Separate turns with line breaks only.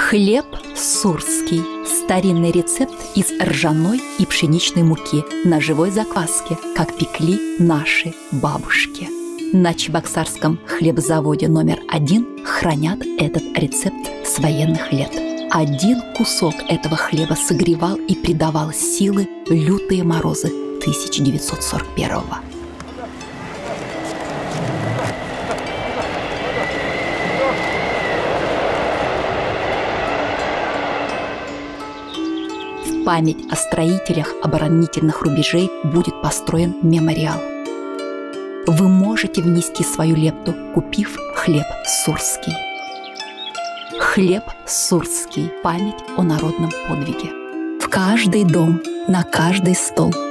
Хлеб сурский. Старинный рецепт из ржаной и пшеничной муки на живой закваске, как пекли наши бабушки. На Чебоксарском хлебозаводе номер 1 хранят этот рецепт с военных лет. Один кусок этого хлеба согревал и придавал силы в лютые морозы 1941-го. В память о строителях оборонительных рубежей будет построен мемориал. Вы можете внести свою лепту, купив хлеб сурский. Хлеб сурский. Память о народном подвиге. В каждый дом, на каждый стол.